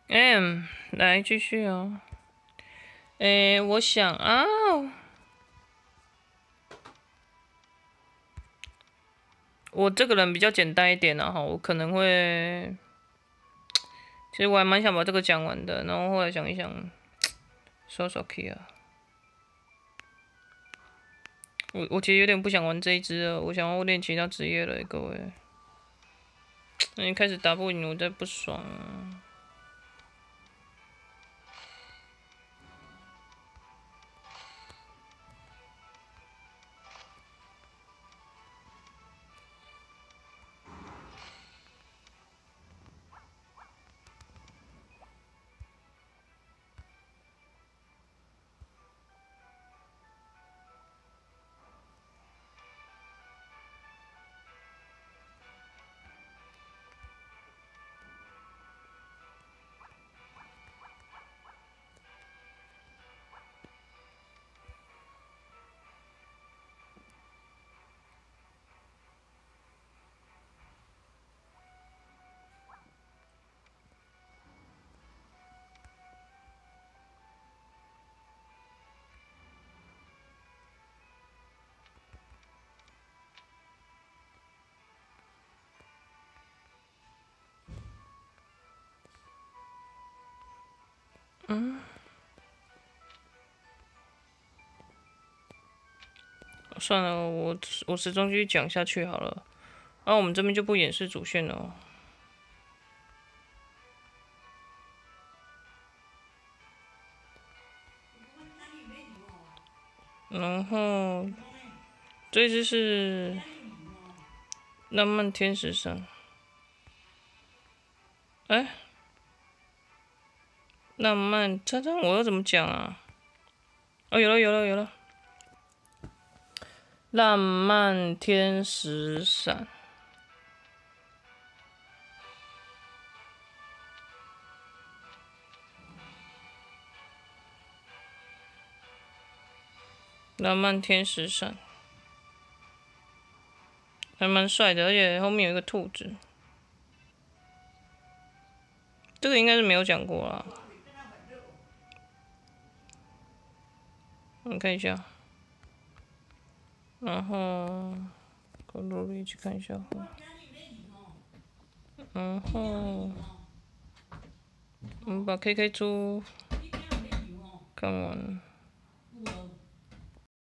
来继续哦。我想啊，我这个人比较简单一点啊，哈，我可能会，其实我还蛮想把这个讲完的，然后后来想一想，说 key 啊，我其实有点不想玩这一只了，我想要练其他职业了，各位。那一开始打不赢，我在不爽啊。算了，我始终继续讲下去好了。那我们这边就不演示主线了。然后这只是浪漫天使上，浪漫我要怎么讲啊？哦，有了，浪漫天使伞。浪漫天使伞还蛮帅的，而且后面有一个兔子，这个应该是没有讲过啦。我们看一下，然后跟萝莉一起看一下。然后我们把 KK 猪看完。